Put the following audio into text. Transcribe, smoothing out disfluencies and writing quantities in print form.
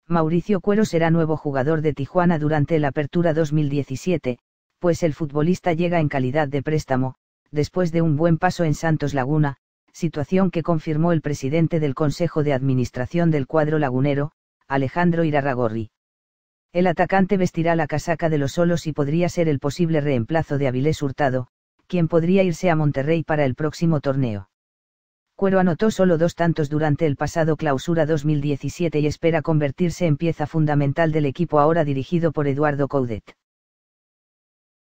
Mauricio Cuero será nuevo jugador de Tijuana durante el Apertura 2017, pues el futbolista llega en calidad de préstamo, después de un buen paso en Santos Laguna, situación que confirmó el presidente del Consejo de Administración del cuadro lagunero, Alejandro Irarrágorri. El atacante vestirá la casaca de los solos y podría ser el posible reemplazo de Avilés Hurtado, quien podría irse a Monterrey para el próximo torneo. Cuero anotó solo 2 tantos durante el pasado Clausura 2017 y espera convertirse en pieza fundamental del equipo ahora dirigido por Eduardo Coudet.